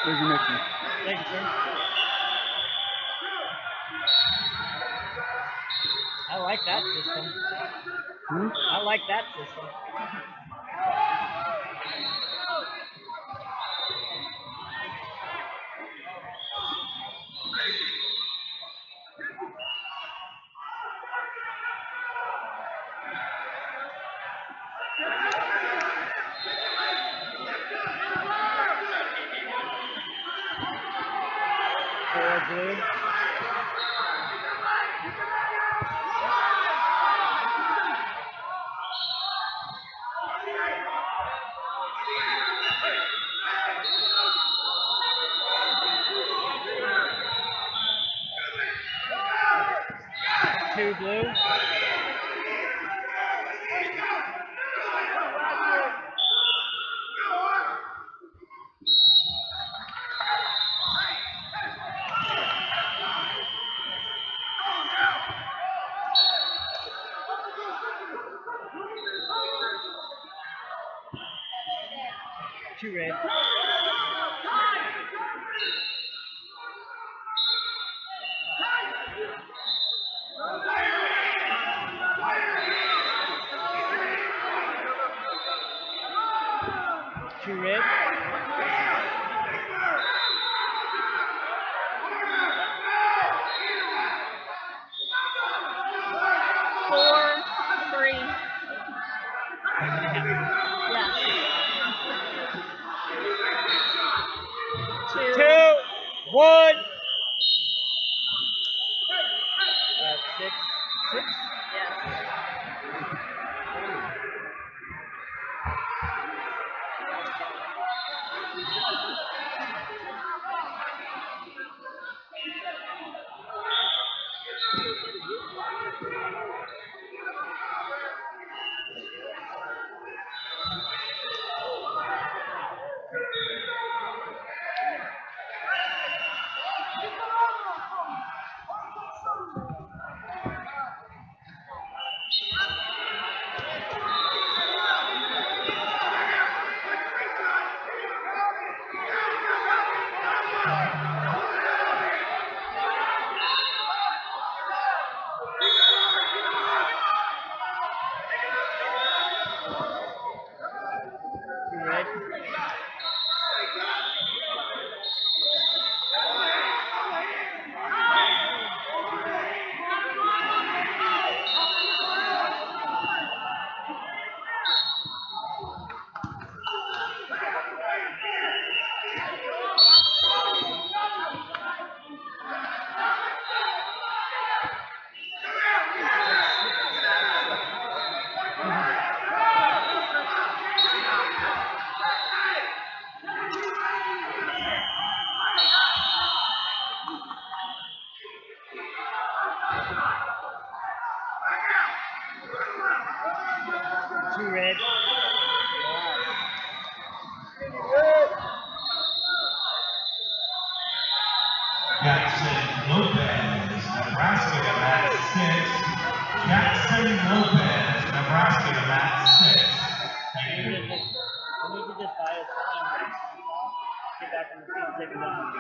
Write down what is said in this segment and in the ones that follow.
Here's your mixer. Thank you, sir. I like that system. I like that system. Four blue. Two blue. Two red. Two red. Four, three. Yeah. Two, one. 6, 6. Yes. Two red. Two red. Jackson Lopez, Nebraska to mat 6. Jackson Lopez, Nebraska to mat 6. Thank you. We need to just buy a second. Get back on the field, take it down.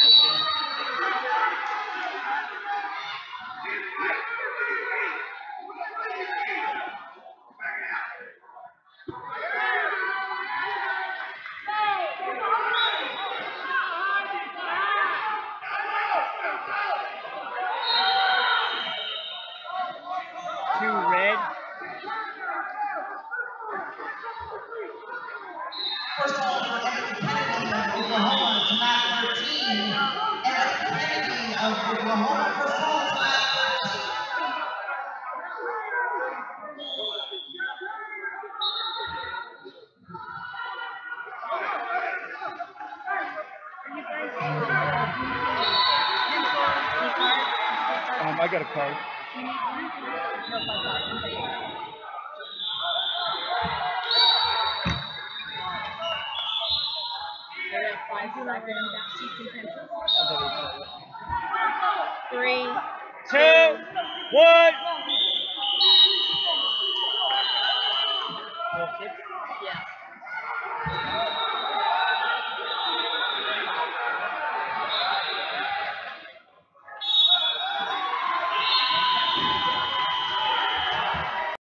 Two red. First ball for Eric Kennedy of Oklahoma to mat 13. Eric Kennedy of Oklahoma, first ball to mat 13. I got a card. Three. 2, 1.